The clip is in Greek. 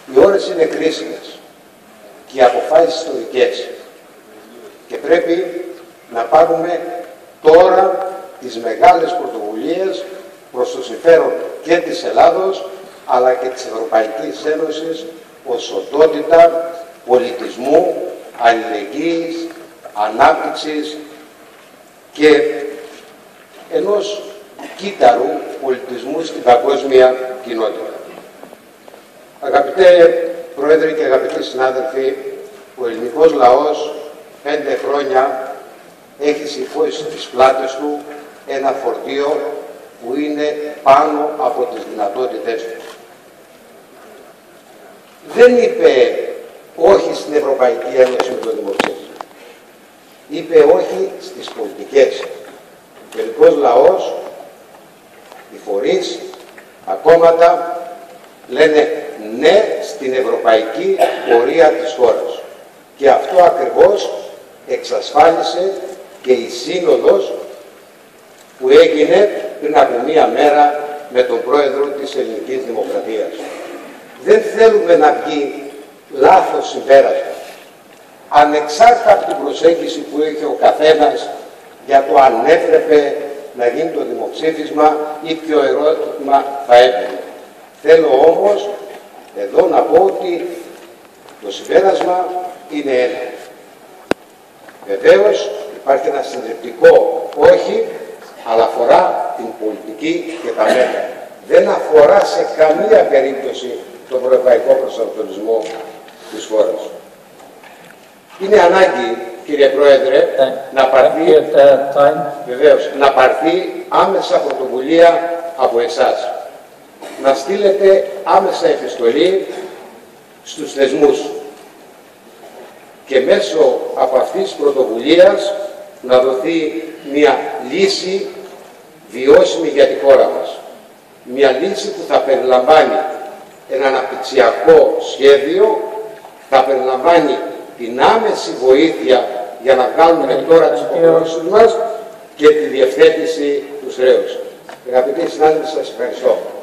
Οι ώρες είναι κρίσιμες και οι αποφάσεις ιστορικές και πρέπει να πάρουμε τώρα τις μεγάλες πρωτοβουλίες προς το συμφέρον και της Ελλάδος αλλά και της Ευρωπαϊκής Ένωσης ως οντότητα πολιτισμού, αλληλεγγύης, ανάπτυξης και ενός κύτταρου πολιτισμού στην παγκόσμια κοινότητα. Αγαπητέ Πρόεδρε και αγαπητοί συνάδελφοι, ο ελληνικός λαός 5 χρόνια έχει σηκώσει στις πλάτες του ένα φορτίο που είναι πάνω από τις δυνατότητες του. Δεν είπε όχι στην Ευρωπαϊκή Ένωση με το δημοψήφισμα. Είπε όχι στις πολιτικές. Ο ελληνικός λαός, οι φορείς, τα κόμματα λένε ναι στην ευρωπαϊκή πορεία της χώρας. Και αυτό ακριβώς εξασφάλισε και η σύνοδος που έγινε πριν από μία μέρα με τον πρόεδρο της Ελληνικής Δημοκρατίας. Δεν θέλουμε να βγει λάθος συμπέρασμα. Ανεξάρτητα από την προσέγγιση που έχει ο καθένας για το αν έπρεπε να γίνει το δημοψήφισμα ή ποιο ερώτημα θα έπαιρνε. Θέλω όμως εδώ να πω ότι το συμπέρασμα είναι ένα. Βεβαίως υπάρχει ένα συντριπτικό όχι, αλλά αφορά την πολιτική και τα μέτρα. Δεν αφορά σε καμία περίπτωση τον ευρωπαϊκό προσανατολισμό της χώρας. Είναι ανάγκη, κύριε Πρόεδρε, να πάρθει, βεβαίως, να πάρθει άμεσα πρωτοβουλία από εσάς. Να στείλετε άμεσα επιστολή στους θεσμούς και μέσω από αυτής της πρωτοβουλίας να δοθεί μια λύση βιώσιμη για τη χώρα μας. Μια λύση που θα περιλαμβάνει ένα αναπτυξιακό σχέδιο, θα περιλαμβάνει την άμεση βοήθεια για να βγάλουμε τώρα τις υποχρεώσεις μας και τη διευθέτηση του χρέους. Αγαπητοί συνάδελφοι, σας ευχαριστώ.